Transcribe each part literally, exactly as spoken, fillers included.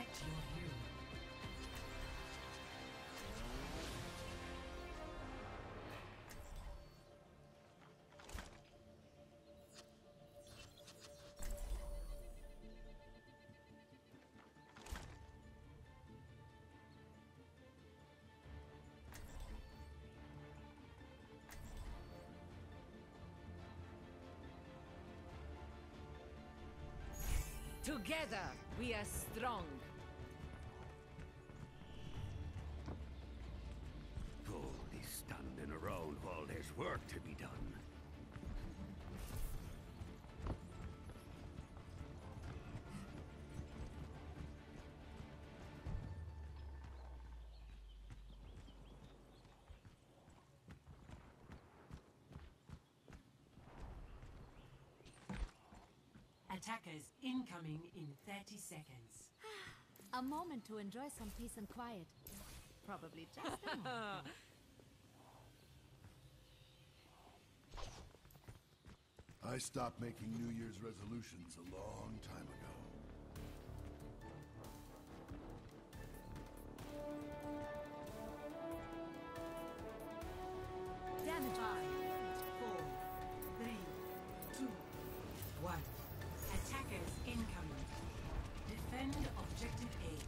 Select your hero. Together, we are strong. Only standing around while there's work to be done. Attackers incoming in thirty seconds. A moment to enjoy some peace and quiet. Probably just a moment. I stopped making New Year's resolutions a long time ago. Damage. Five, four, three, two, one. Attackers incoming. Defend objective eight.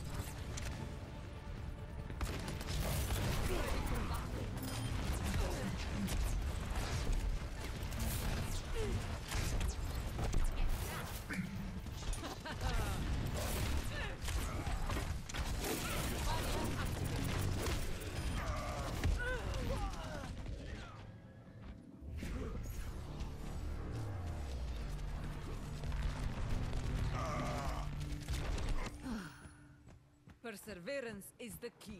Perseverance is the key.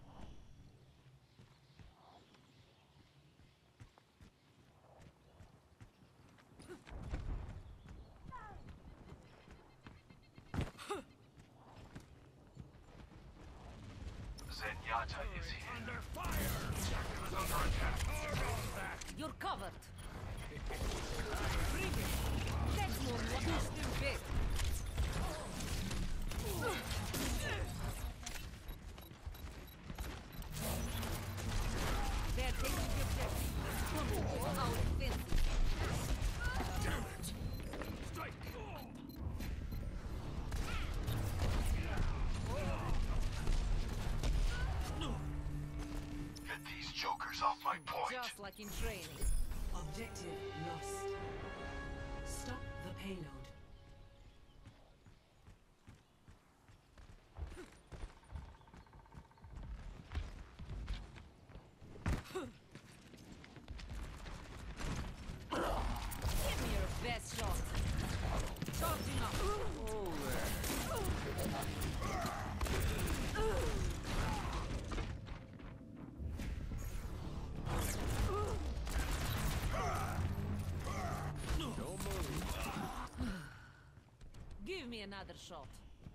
Zenyatta is here. Under fire! Under attack. You're covered. Bring it. That's more what you still get. They're taking the objective. Come on, our defense. Damn it! Strike! Get these jokers off my point. Just like in training. Objective lost. Stop the payload. Give me your best shot. Charging up. Give me another shot.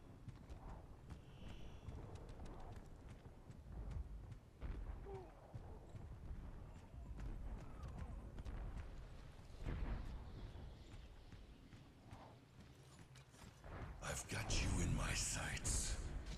I've got you in my sights.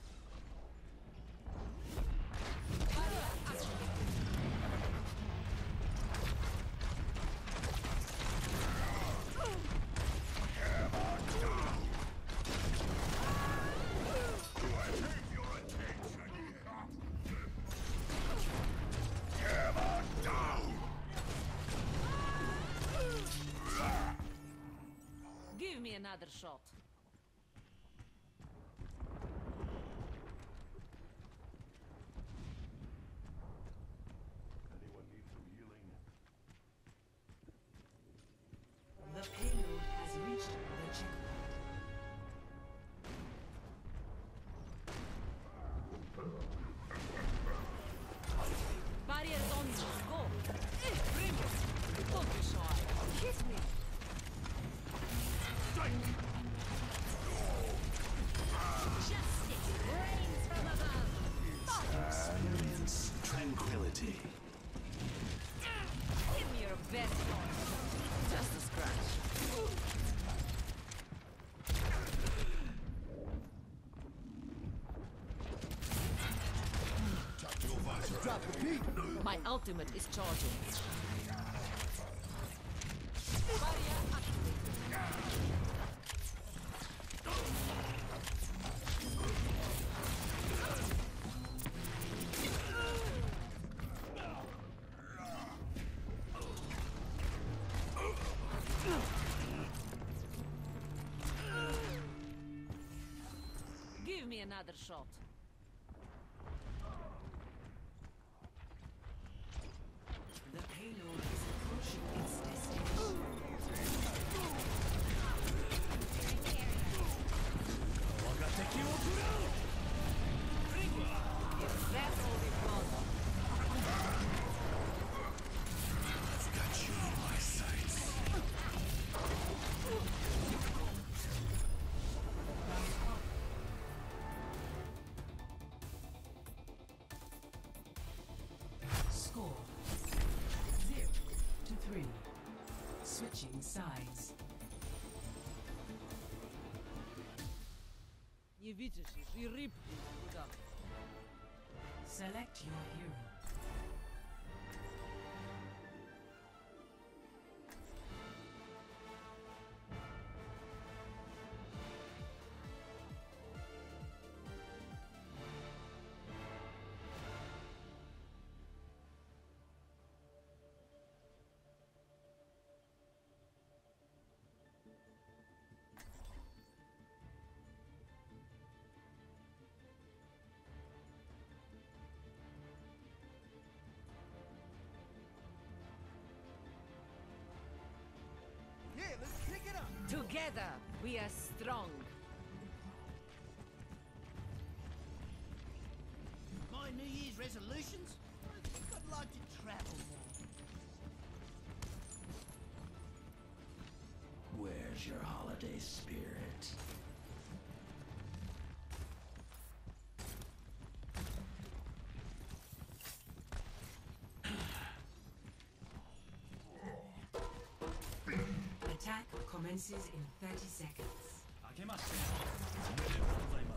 Give me another shot. Anyone need some healing? The payload has reached the checkpoint. Barriers on you. Go. Eh, bring it. Don't be shy. Hit me. Justice reigns from above. Experience tranquility. Give me your best shot. Just a scratch. My ultimate is charging. Barrier activated. Give me another shot. The payload is approaching its destination. If that's all it was. I've got you in my sights. Score zero to three. Switching sides. Nie widzisz ich i rybki kуда. Select your hero. Together, we are strong. My New Year's resolutions? I think I'd like to travel more. Where's your holiday spirit? Attack commences in thirty seconds. 明けましておめでとうございます。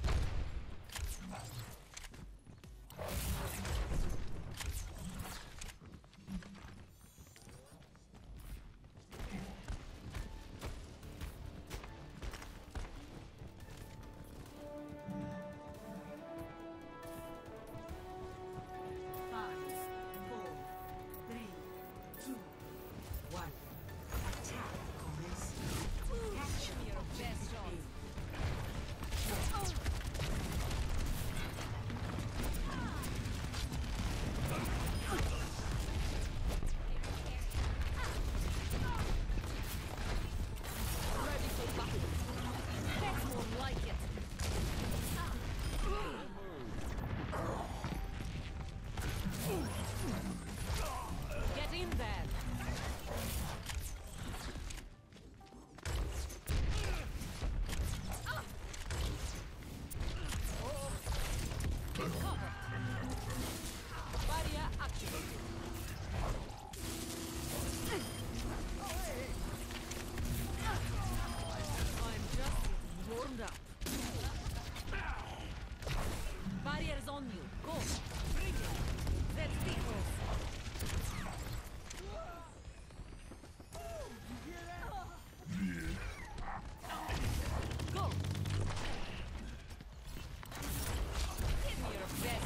Five, four, three, two, one. Attack commencing. Capture Your best shot. Ready for battle. That's more like it. Get in there. Take cover. Barrier activated. I'm just getting warmed up. Barrier's on you. Go. Bring it. That's tickles. Go. Give me your best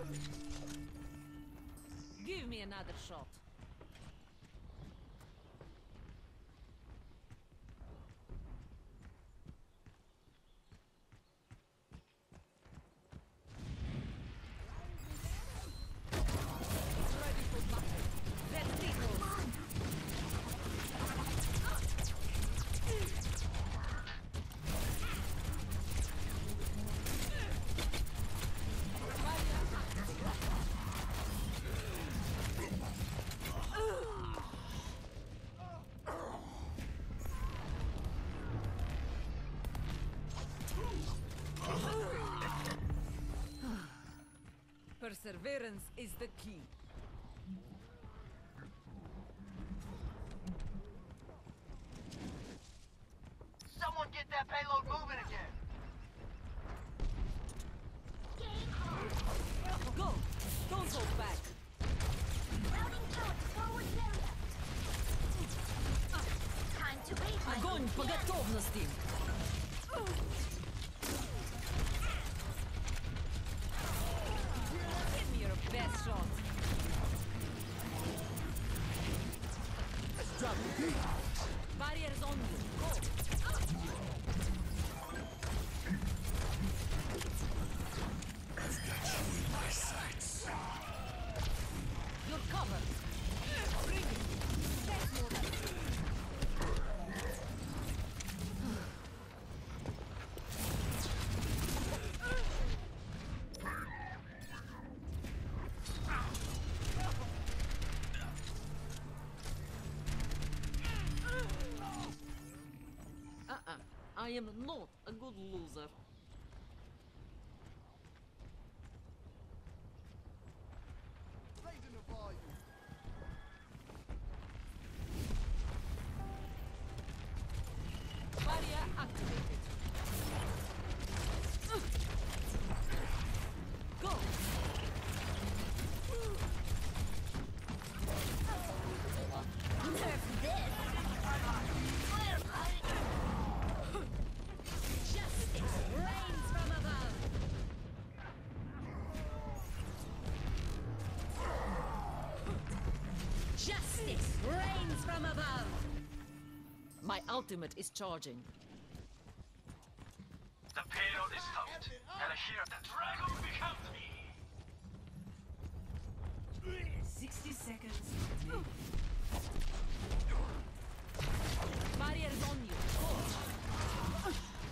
Give me another shot. Ready for battle. Let's see those. Perseverance is the key. Someone get that payload moving again. Go! Don't hold back. Огонь по готовности! Give me your best shot. Drop the beat. Barriers on you. Go! I've got you in my sights. You're covered. Bring it. That's more than Uh-uh. I am not a good loser. Raising the volume. Barrier activated. Go! Justice reigns from above. Justice reigns from above. My ultimate is charging. The payload is stopped. And here the dragon becomes me. sixty seconds. Barrier is on you. Go!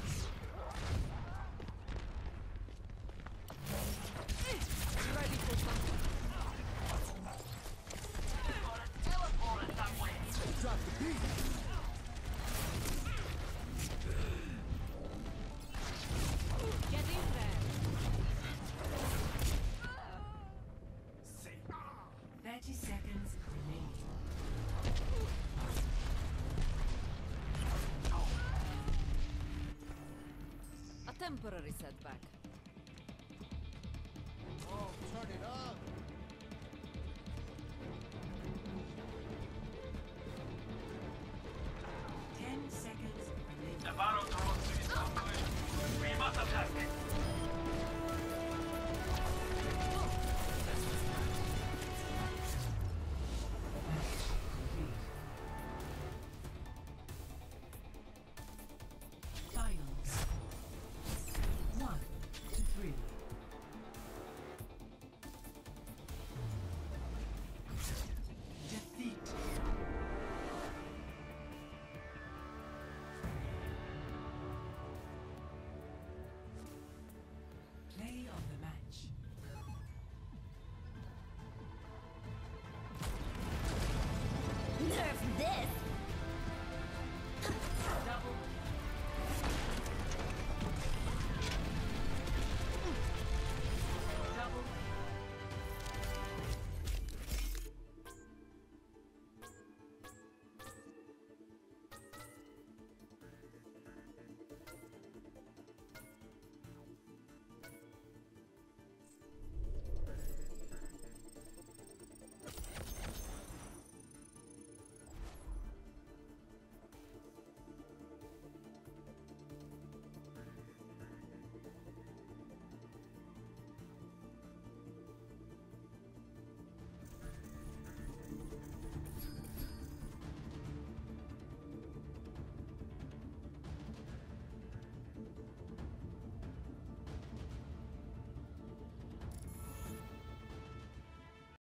Ready for something. Teleported that way. Drop the beat. Get in there. thirty seconds remaining. A temporary setback.